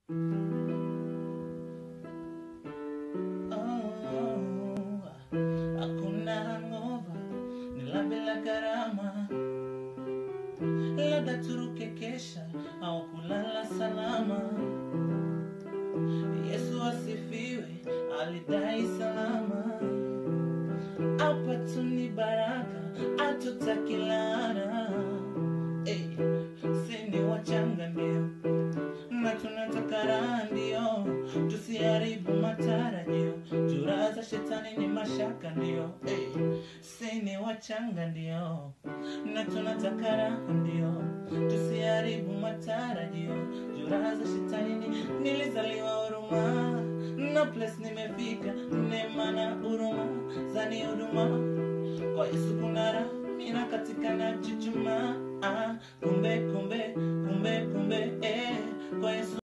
Hakuna hangover, nila bila gharama. Labda turuke kesha au kulala salama. Yesu asifiwe, alidai salama. Hapa tu ni baraka, hatutaki laana. Sisi wachanga ndio, na tunataka raha ndio. Tusiharibu matarajio, jura za shetani ni mashaka ndio. Sisi wachanga ndio, na tunataka raha ndio. Tusiharibu matarajio, jura za shetani nilizaliwa huruma. No place nimefika, neema na huruma zani huduma. Kwa Yesu kuna raha, mina katika na chuchuma. Kumbe, kwa Yesu